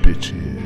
bitchin'.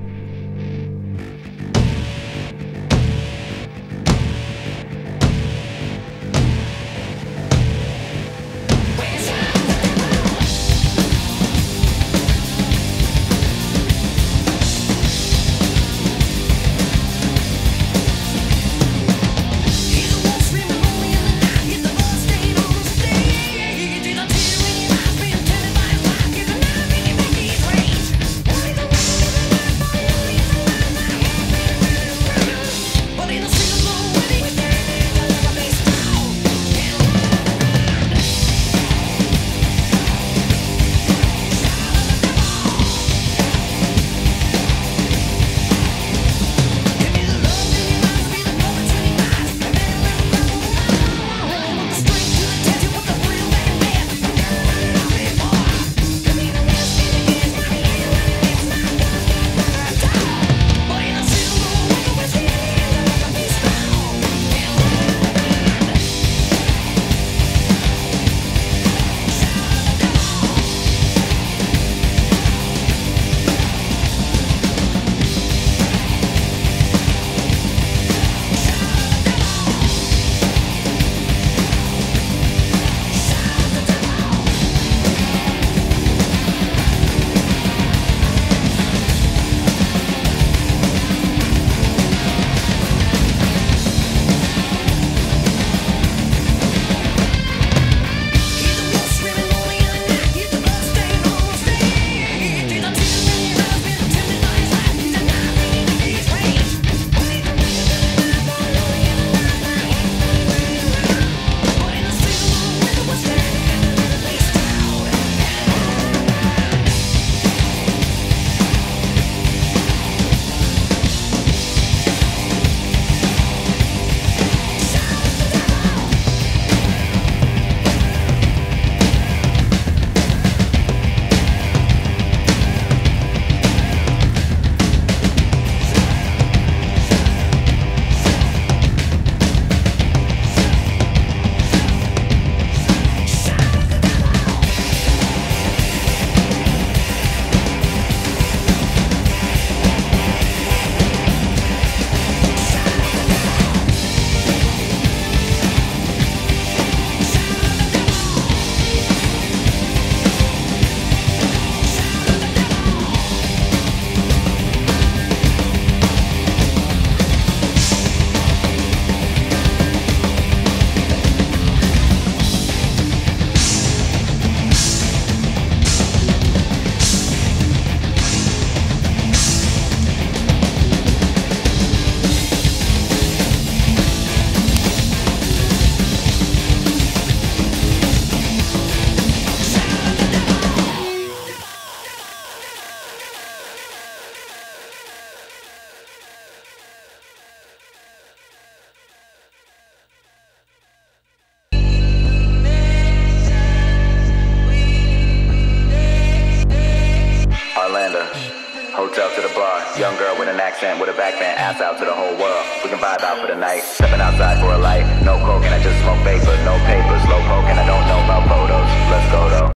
Hotel to the bar, young girl with an accent, with a backband, ass out to the whole world. We can vibe out for the night, stepping outside for a light. No coke and I just smoke vapor, no papers, low poke and I don't know about photos. Let's go though.